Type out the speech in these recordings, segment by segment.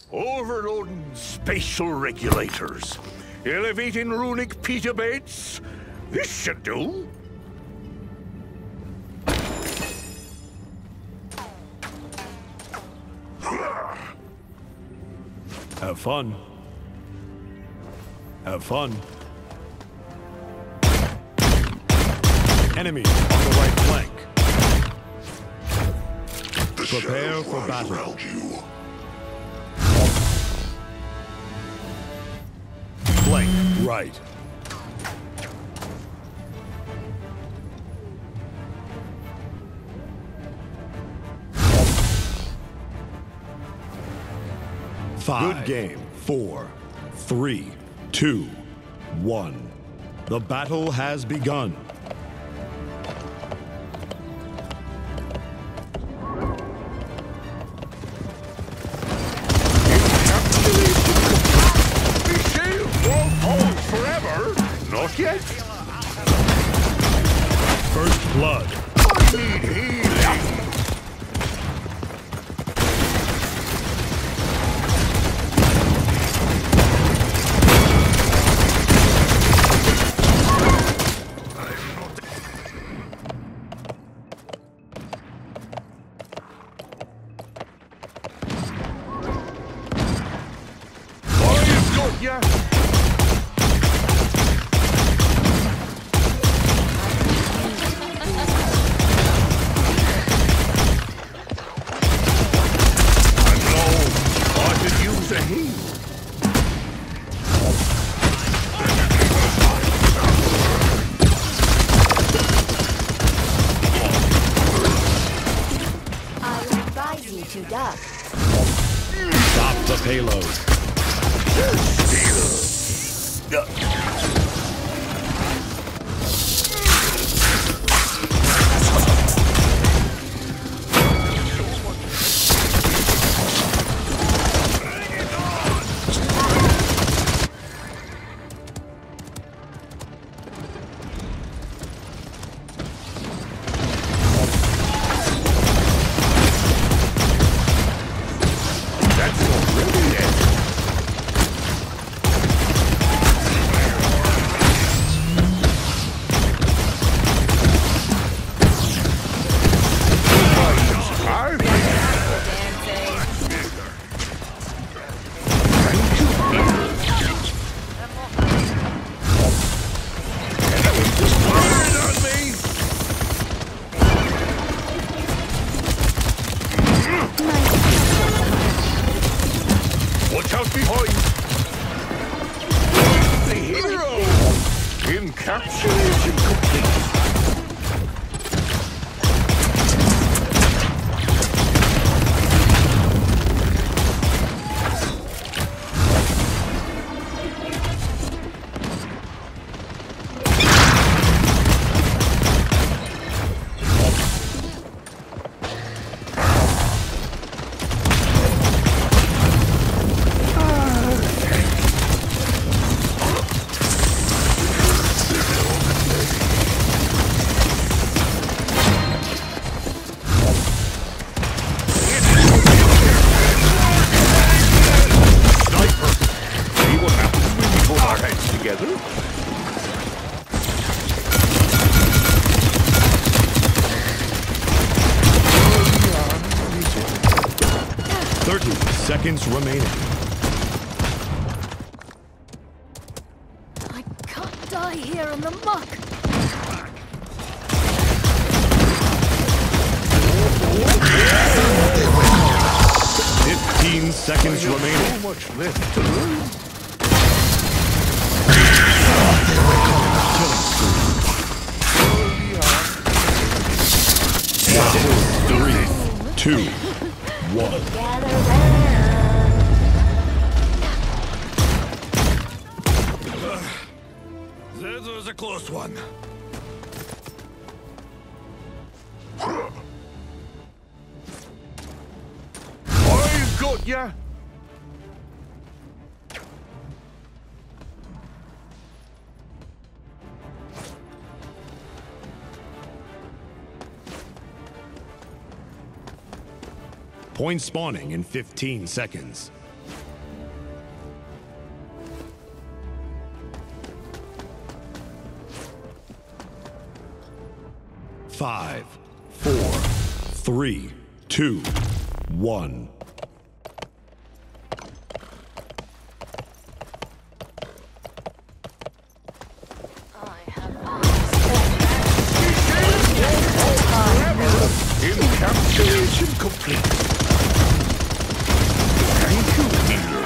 Overloading spatial regulators. Elevating runic petabytes. This should do. Have fun. Have fun. Enemies on the right flank. Prepare for battle. Flank right. Good game. 4, 3, 2, 1. The battle has begun. The shield won't hold forever. Not yet. First blood. I need healing. Yeah. I advise you to duck. Stop the payload. Watch out behind! The hero! Encapsulation complete! Together. 30 seconds remaining. I can't die here in the muck. Fifteen seconds remaining. So much left to learn. Three, two, one. That was a close one. I've got ya! Point spawning in 15 seconds. 5, 4, 3, 2, 1. Encapsulation complete. Thank you, healer.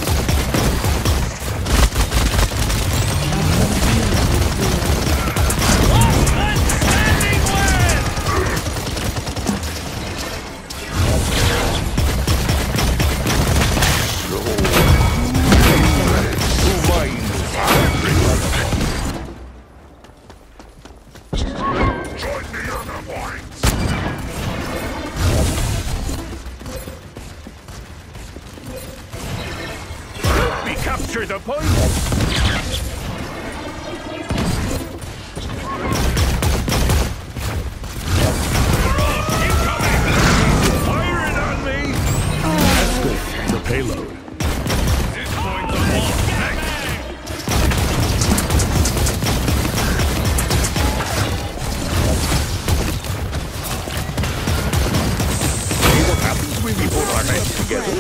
Capture the point! Firing on me! Escort the payload. This point's a wall. See what happens when we put our heads together?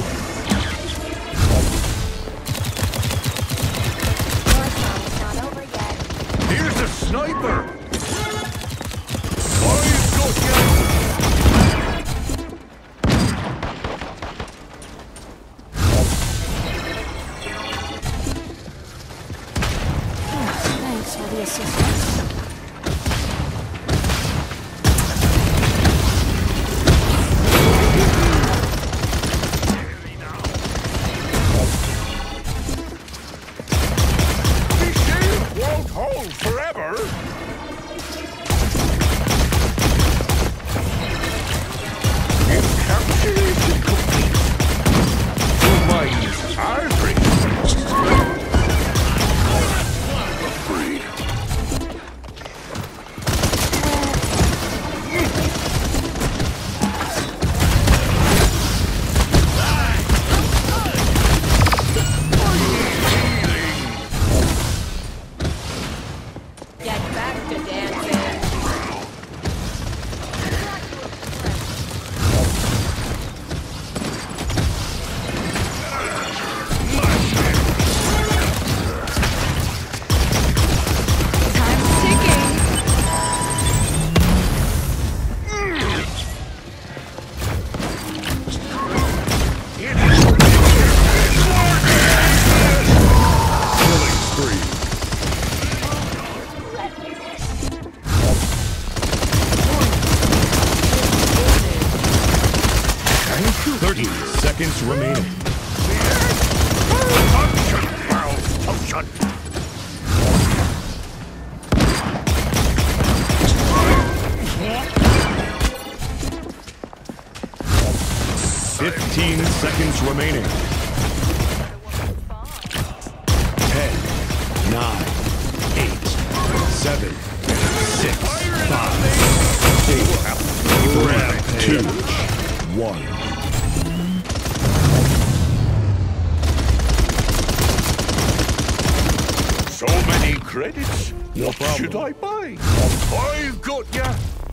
Here's the sniper! I've got you! Thanks for the assistance. This shield won't hold forever! Encapsulation complete. Your minds are free. Free. 30 seconds remaining. Potion! 15 seconds remaining. 10, 9, 8, 7, 6, 5, 4, 3, 2, 1. So many credits. No What problem. should I buy? I've got ya.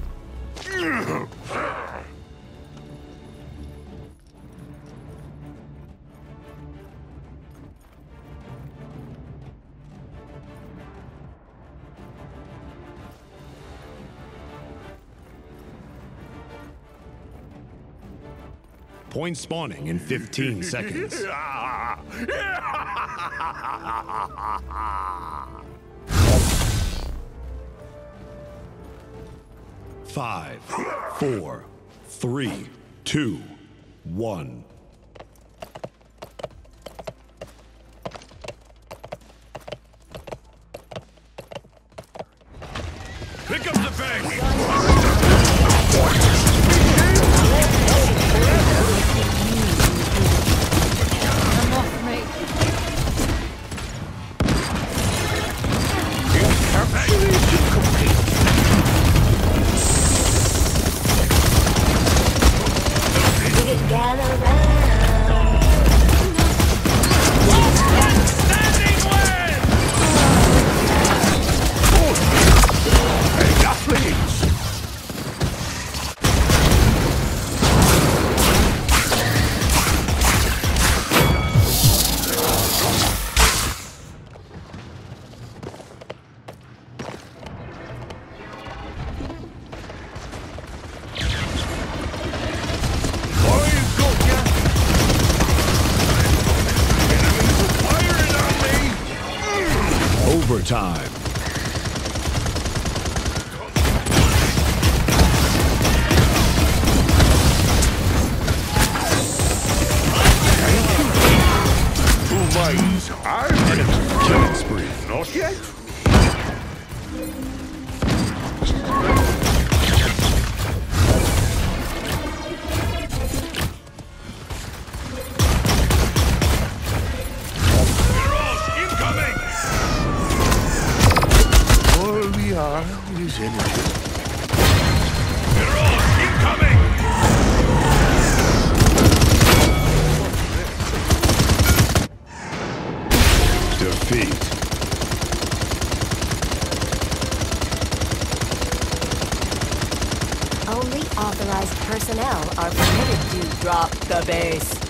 Point spawning in 15 seconds. 5, 4, 3, 2, 1. Pick up the bag! I'm off, mate. Encapsulation complete. Gather round. Standing win! Hey, athletes! Overtime. To my ease, I'm ready. Killing spree. Not yet. Mirage incoming! All we are is energy. Mirage incoming! Defeat. Only authorized personnel are permitted to drop the base.